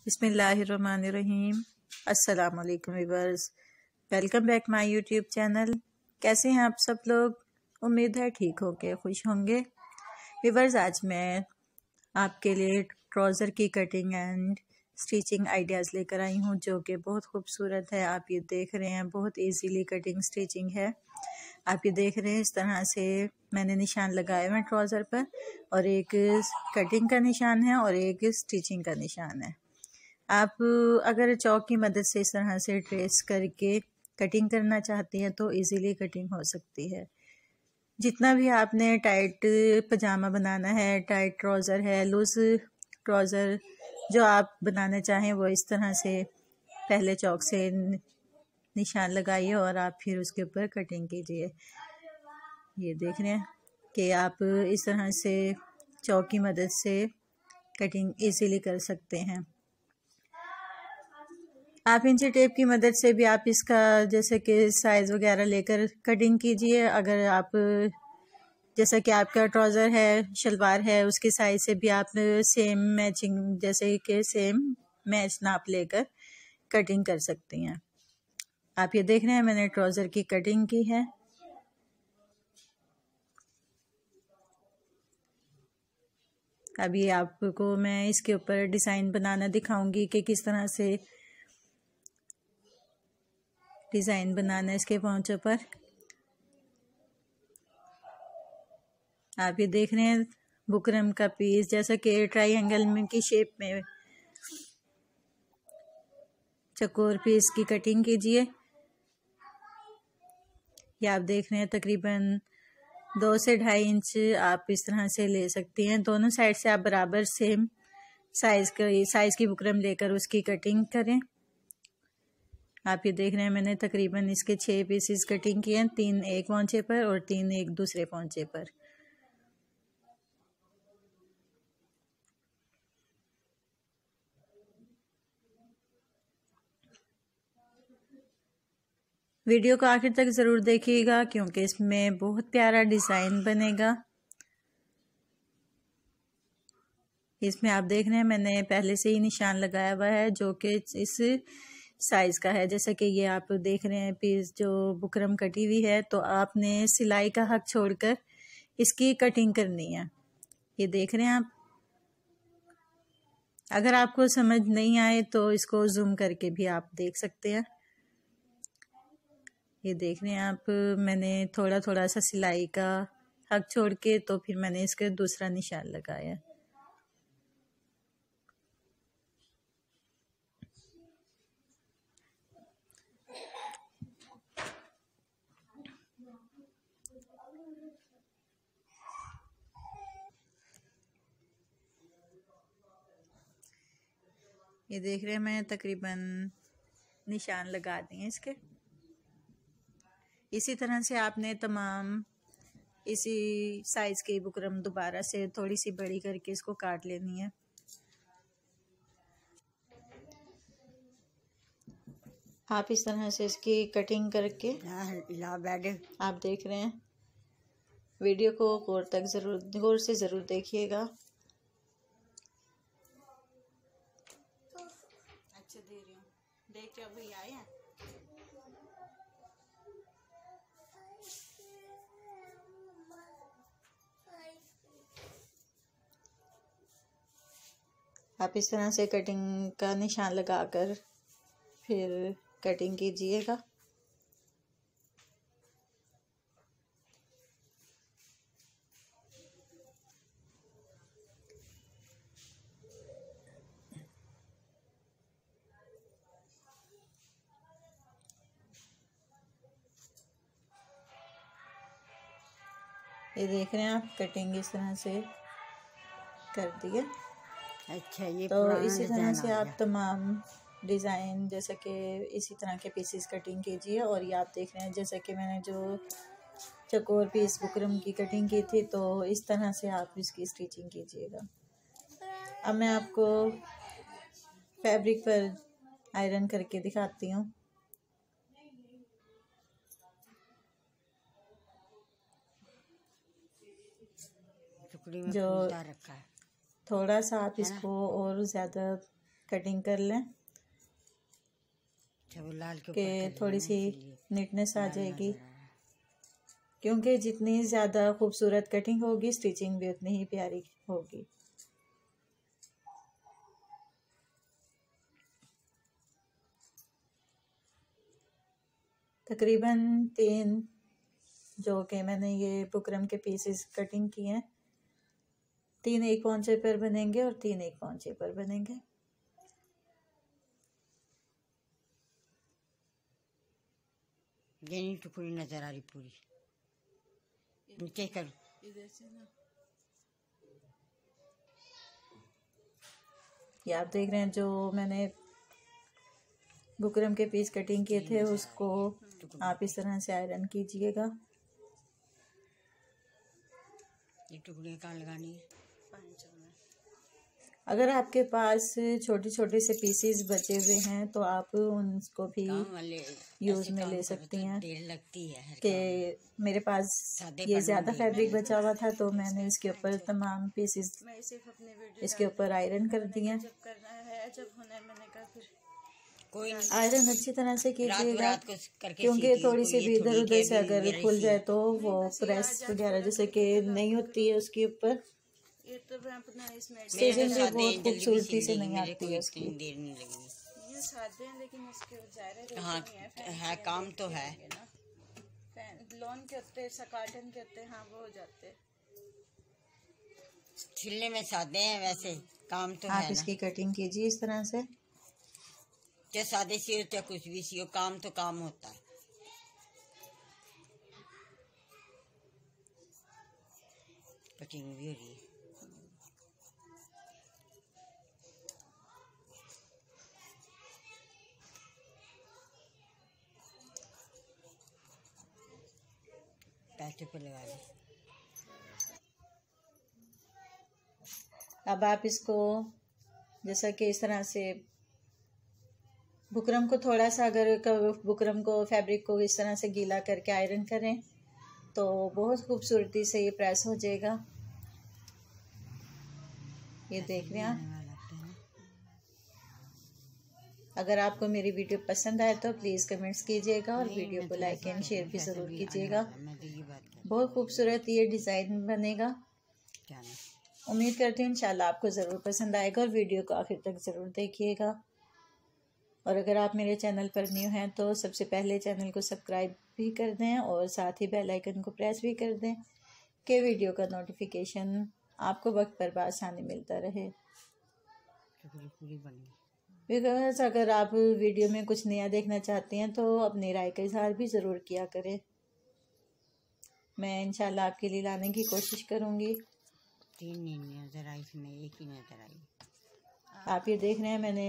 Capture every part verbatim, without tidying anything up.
बिस्मिल्लाहिर्रहमानिर्रहीम। अस्सलाम वालेकुम viewers, welcome back my YouTube channel. कैसे हैं आप सब लोग? उम्मीद है ठीक होंगे, खुश होंगे। व्यूअर्स, आज मैं आपके लिए ट्राउज़र की कटिंग एंड स्टिचिंग आइडियाज़ लेकर आई हूँ, जो कि बहुत खूबसूरत है। आप ये देख रहे हैं, बहुत इजीली कटिंग स्टिचिंग है। आप ये देख रहे हैं, इस तरह से मैंने निशान लगाए हुए हैं ट्राउज़र पर, और एक कटिंग का निशान है और एक स्टिचिंग का निशान है। आप अगर चौक की मदद से इस तरह से ट्रेस करके कटिंग करना चाहती हैं तो इजीली कटिंग हो सकती है। जितना भी आपने टाइट पजामा बनाना है, टाइट ट्राउज़र है, लूज़ ट्राउज़र जो आप बनाना चाहें, वो इस तरह से पहले चौक से निशान लगाइए और आप फिर उसके ऊपर कटिंग कीजिए। ये देख रहे हैं कि आप इस तरह से चौक की मदद से कटिंग इजीली कर सकते हैं। आप इंची टेप की मदद से भी आप इसका जैसे कि साइज़ वगैरह लेकर कटिंग कीजिए। अगर आप जैसा कि आपका ट्राउज़र है, शलवार है, उसके साइज़ से भी आप सेम मैचिंग जैसे कि सेम मैच नाप लेकर कटिंग कर सकती हैं। आप ये देख रहे हैं, मैंने ट्राउज़र की कटिंग की है। अभी आपको मैं इसके ऊपर डिज़ाइन बनाना दिखाऊंगी कि किस तरह से डिज़ाइन बनाना है इसके पहुंचों पर। आप ये देख रहे हैं, बुकरम का पीस जैसा कि ट्रायंगल में की शेप में चकोर पीस की कटिंग कीजिए। ये आप देख रहे हैं, तकरीबन दो से ढाई इंच आप इस तरह से ले सकती हैं। दोनों साइड से आप बराबर सेम साइज का साइज की बुकरम लेकर उसकी कटिंग करें। आप ये देख रहे हैं, मैंने तकरीबन इसके छः पीसेस कटिंग किए हैं, तीन एक पौंचे पर और तीन एक दूसरे पौंचे पर। वीडियो को आखिर तक ज़रूर देखिएगा, क्योंकि इसमें बहुत प्यारा डिज़ाइन बनेगा। इसमें आप देख रहे हैं, मैंने पहले से ही निशान लगाया हुआ है जो कि इस साइज़ का है। जैसा कि ये आप देख रहे हैं, पीस जो बुकरम कटी हुई है, तो आपने सिलाई का हक छोड़कर इसकी कटिंग करनी है। ये देख रहे हैं आप। अगर आपको समझ नहीं आए तो इसको जूम करके भी आप देख सकते हैं। ये देख रहे हैं आप, मैंने थोड़ा थोड़ा सा सिलाई का हक छोड़ के तो फिर मैंने इसका दूसरा निशान लगाया। ये देख रहे हैं, मैं तकरीबन निशान लगा दिए इसके। इसी तरह से आपने तमाम इसी साइज़ की बुकरम दोबारा से थोड़ी सी बड़ी करके इसको काट लेनी है। आप इस तरह से इसकी कटिंग करके आप देख रहे हैं, वीडियो को गौर तक ज़रूर गौर से ज़रूर देखिएगा। अच्छा दे रही हूँ, देख के अभी आए हैं। आप इस तरह से कटिंग का निशान लगाकर फिर कटिंग कीजिएगा। ये देख रहे हैं आप, कटिंग इस तरह से कर दी है। अच्छा, ये तो इसी तरह से आप तमाम डिज़ाइन जैसे कि इसी तरह के पीसेस कटिंग कीजिए। और ये आप देख रहे हैं, जैसे कि मैंने जो चकोर पीस बुकरम की कटिंग की थी, तो इस तरह से आप इसकी स्टिचिंग कीजिएगा। अब मैं आपको फैब्रिक पर आयरन करके दिखाती हूँ। जो रखा है, थोड़ा सा आप इसको और ज़्यादा कटिंग कर लें कि थोड़ी सी नीटनेस आ जाएगी, क्योंकि जितनी ज़्यादा खूबसूरत कटिंग होगी स्टिचिंग भी उतनी ही प्यारी होगी। तकरीबन तीन जो कि मैंने ये बुकरम के पीसेस कटिंग किए हैं, तीन एक पौंचे पर बनेंगे और तीन एक पौंचे पर बनेंगे। ये टुकड़ी नजर आ रही पूरी, नीचे कर इधर से ना। ये आप देख रहे हैं जो मैंने बुकरम के पीस कटिंग किए थे, उसको आप इस तरह से आयरन कीजिएगा। ये टुकड़ियाँ कहाँ लगानी है? अगर आपके पास छोटे छोटे से पीसेस बचे हुए हैं तो आप उनको भी यूज़ में ले सकती हैं। कि मेरे पास ये ज़्यादा फैब्रिक बचा हुआ था तो मैंने इसके ऊपर तमाम पीसेस इसके ऊपर आयरन कर दिए। आयरन अच्छी तरह से कीजिएगा, क्योंकि थोड़ी सी भी इधर उधर से अगर खुल जाए तो वो प्रेस वगैरह जैसे कि नहीं होती है उसके ऊपर, स्टिचिंग भी बहुत खूबसूरती से नहीं आती है उसकी। देर नहीं लगेगी। सादे हैं लेकिन इसके हाँ है, काम तो है। लॉन के होते सकाटन के होते, हाँ वो हो जाते। छिलने में सादे हैं, वैसे काम तो है। आप इसकी कटिंग कीजिए इस तरह से, चाहे सादे सी हो चाहे कुछ भी सी हो, काम तो काम होता है। कटिंग भी हो रही है। पैसे पे लगा ली। अब आप इसको जैसा कि इस तरह से बुकरम को थोड़ा सा, अगर बुकरम को फैब्रिक को इस तरह से गीला करके आयरन करें तो बहुत खूबसूरती से ये प्रेस हो जाएगा। ये देख रहे हैं आप। अगर आपको मेरी वीडियो पसंद आए तो प्लीज़ कमेंट्स कीजिएगा और वीडियो को लाइक एंड शेयर भी ज़रूर कीजिएगा। बहुत खूबसूरत ये डिज़ाइन बनेगा। उम्मीद करती हूँ इंशाल्लाह आपको ज़रूर पसंद आएगा और वीडियो को आखिर तक ज़रूर देखिएगा। और अगर आप मेरे चैनल पर न्यू हैं तो सबसे पहले चैनल को सब्सक्राइब भी कर दें और साथ ही बेल आइकन को प्रेस भी कर दें कि वीडियो का नोटिफिकेशन आपको वक्त पर आसानी मिलता रहे। बिकॉज अगर आप वीडियो में कुछ नया देखना चाहते हैं तो अपनी राय का इजहार भी ज़रूर किया करें। मैं इंशाल्लाह आपके लिए लाने की कोशिश करूँगी। तीन नहीं नजर आई, इसमें एक ही नजर आई। आप ये देख रहे हैं मैंने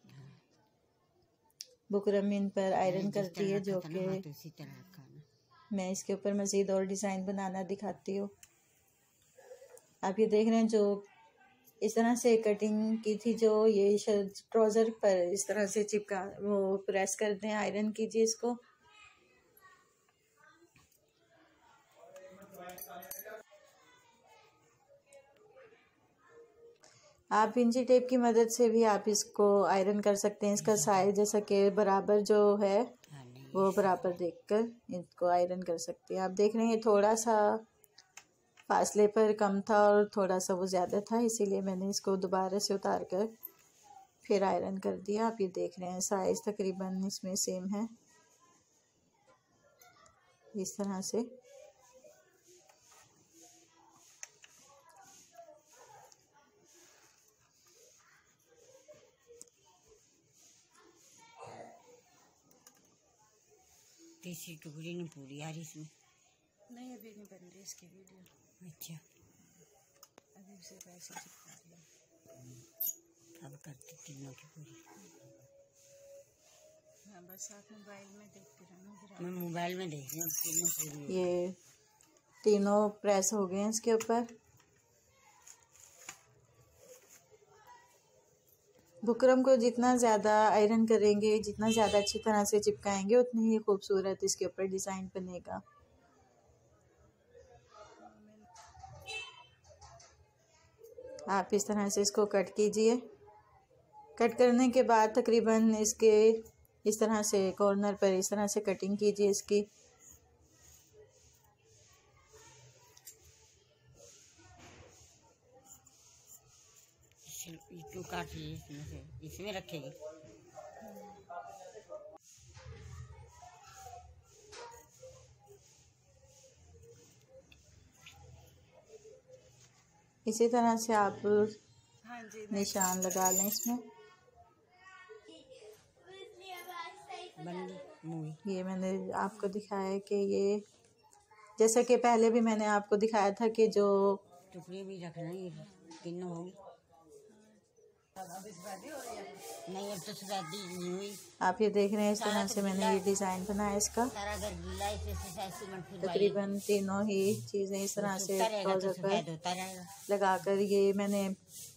बुकरम इन पर आयरन कर दी है, जो कि मैं इसके ऊपर मज़ीद और डिज़ाइन बनाना दिखाती हूँ। आप ये देख रहे हैं जो इस तरह से कटिंग की थी, जो ये ट्राउज़र पर इस तरह से चिपका वो प्रेस कर दें, आयरन कीजिए इसको। आप इंची टेप की मदद से भी आप इसको आयरन कर सकते हैं। इसका साइज जैसा कि बराबर जो है वो बराबर देखकर इसको आयरन कर सकते हैं। आप देख रहे हैं थोड़ा सा फासले पर कम था और थोड़ा सा वो ज़्यादा था, इसीलिए मैंने इसको दोबारा से उतार कर फिर आयरन कर दिया। आप ये देख रहे हैं साइज़ तकरीबन इसमें सेम है। इस तरह से तीसरी टुकड़ी नहीं पूरी आ रही इसमें। नहीं अभी नहीं बन रही इसकी वीडियो। अच्छा अभी से पैसे चिपका अब करती तीनों की पूरी। हाँ बस आप मोबाइल में देखते रहना। मैं मोबाइल में देख रही हूँ तीनों पूरी। ये तीनों प्रेस हो गए हैं इसके ऊपर। बुकरम को जितना ज़्यादा आयरन करेंगे, जितना ज़्यादा अच्छी तरह से चिपकाएंगे, उतनी ही खूबसूरत इसके ऊपर डिज़ाइन बनेगा। आप इस तरह से इसको कट कीजिए। कट करने के बाद तकरीबन इसके इस तरह से कॉर्नर पर इस तरह से कटिंग कीजिए इसकी। इसमें से इसमें रखेगी। इसी तरह से आप हाँ जी निशान लगा लें इसमें। ये मैंने आपको दिखाया है कि ये जैसा कि पहले भी मैंने आपको दिखाया था कि जो टुकड़े भी रखना है, तीनों होगी। नहीं अब तो शादी नहीं हुई। आप ये देख रहे हैं इस तरह से मैंने ये डिज़ाइन बनाया इसका। तकरीबन तीनों ही चीज़ें इस तरह से ट्राउज़र पर लगाकर ये मैंने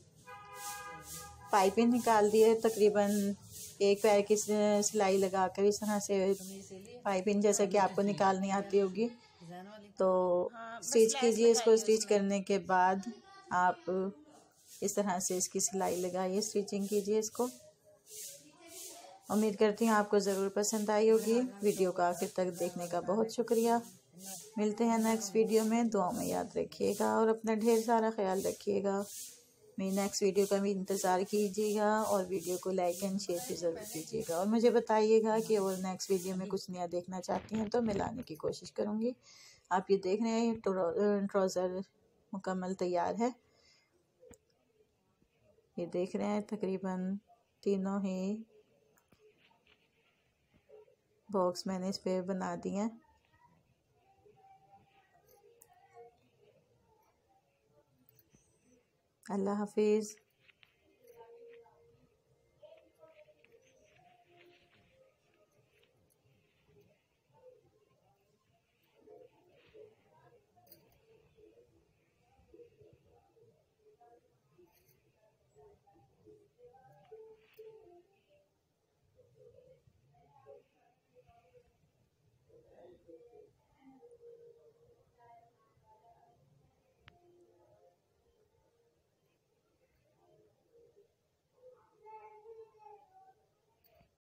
पाइपिंग निकाल दी है। तकरीबन एक पैर की सिलाई लगाकर इस तरह से पाइपिंग जैसा कि आपको निकालनी आती होगी तो स्टिच कीजिए इसको। स्टिच करने के बाद आप इस तरह से इसकी सिलाई लगाइए, स्टिचिंग कीजिए इसको। उम्मीद करती हूँ आपको ज़रूर पसंद आई होगी। वीडियो को आखिर तक देखने का बहुत शुक्रिया। मिलते हैं नेक्स्ट वीडियो में। दुआ में याद रखिएगा और अपना ढेर सारा ख्याल रखिएगा। मेरी नेक्स्ट वीडियो का भी इंतज़ार कीजिएगा और वीडियो को लाइक एंड शेयर भी ज़रूर कीजिएगा। और मुझे बताइएगा कि और नेक्स्ट वीडियो में कुछ नया देखना चाहती हैं तो मैं लाने की कोशिश करूँगी। आप ये देख रहे हैं ट्राउज़र मुकम्मल तैयार है। ये देख रहे हैं तकरीबन तीनों ही बॉक्स मैंने इस पे बना दिए हैं। अल्लाह हाफिज़।